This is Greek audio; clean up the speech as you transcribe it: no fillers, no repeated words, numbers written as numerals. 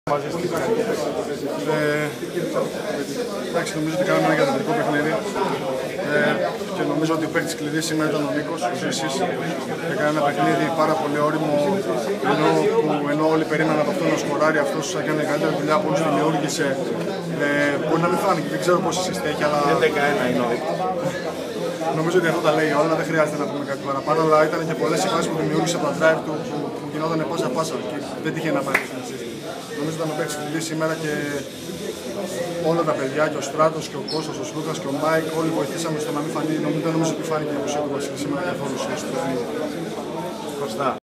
Εντάξει, νομίζω ότι κάναμε ένα καταπληκτικό παιχνίδι και νομίζω ότι ο παίκτης κλειδί σήμερα ήταν ο Νίκος, ο Ζήσης. Έκανε ένα παιχνίδι πάρα πολύ όριμο, ενώ όλοι περίμεναν από αυτόν να σκοράρει, αυτός έκανε καλύτερη δουλειά από όλους, δημιούργησε. Μπορεί να μην φάνηκε, δεν ξέρω πόσες έχει, αλλά... 11-1 είναι ο δείκτης. Νομίζω ότι αυτό τα λέει όλα, δεν χρειάζεται να πούμε κάτι παραπάνω, αλλά ήταν και πολλές οι φάσεις που δημιούργησε από τα drive του που γινόταν πάσα-πάσα και δεν τύχε να πάρει στην assist. Νομίζω ότι ήταν ο παίκτης κλειδί σήμερα και όλα τα παιδιά, και ο Στράτος και ο Κώστας, ο Σλούκας και ο Μάικ, όλοι βοηθήσαμε στο να μην φανεί. Δεν νομίζω ότι φάνηκε η απουσία του Βασίλη σήμερα καθόλου στο παιχνίδι.